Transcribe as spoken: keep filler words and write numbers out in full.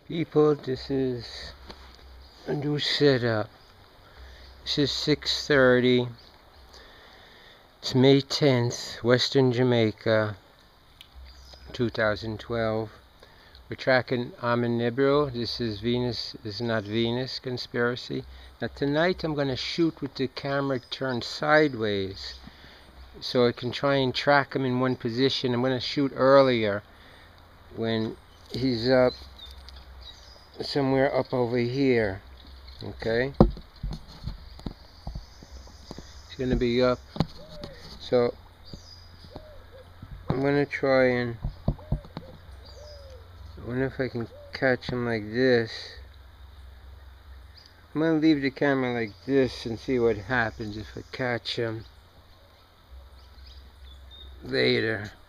People, this is a new setup. This is six thirty. It's May tenth, Western Jamaica, two thousand twelve. We're tracking AMEN-NIBIRU. This is Venus is not Venus conspiracy. Now tonight I'm going to shoot with the camera turned sideways so I can try and track him in one position. I'm going to shoot earlier when he's up somewhere up over here. Okay, he's going to be up, so I'm going to try and I wonder if I can catch him like this. I'm going to leave the camera like this and see what happens if I catch him later.